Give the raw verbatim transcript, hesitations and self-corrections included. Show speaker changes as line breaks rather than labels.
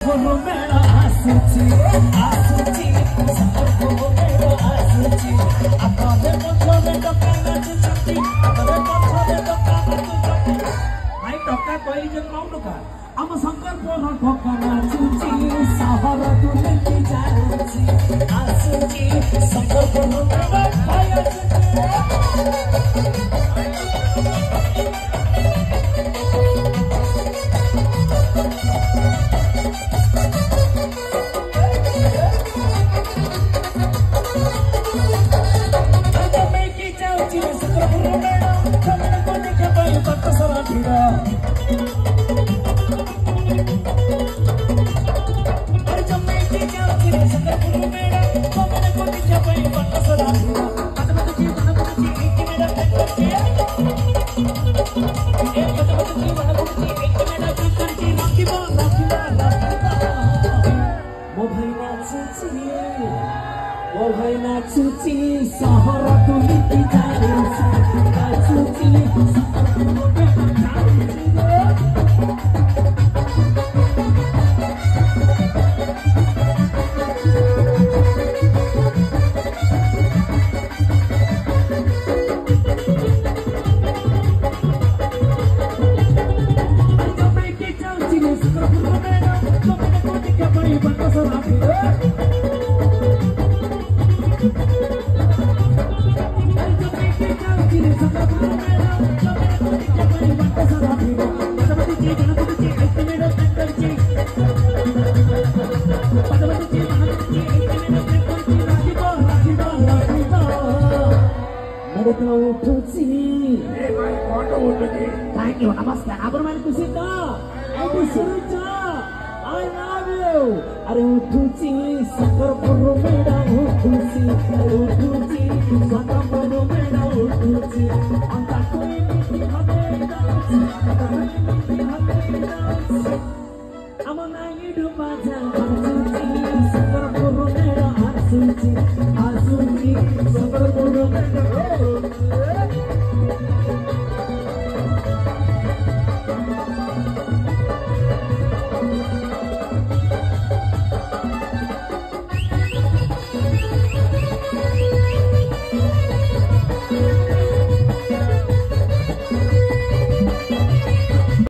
मेरा आसुची आसुची संकल्प मेरा आसुची आकाले पछले टका नाचुची आकाले पछले टका नाचुची भाई टका कोई जे कौन टका आम संकल्प न टका नाचुची सहर दुलकी जाउची आसुची संकल्प न मेरा भाई आसुची ओ भाई नाचुची सहर तुलिकी जाउची नाचुची Thank you, namaskar. Apa namanya kusi to? Aku suruh I love you. Are utuci, sakar puru meda utuci, utuci, sakar puru meda utuci. Anta koi miti hate dauci, anta koi miti hate dauci. Amana hidup macam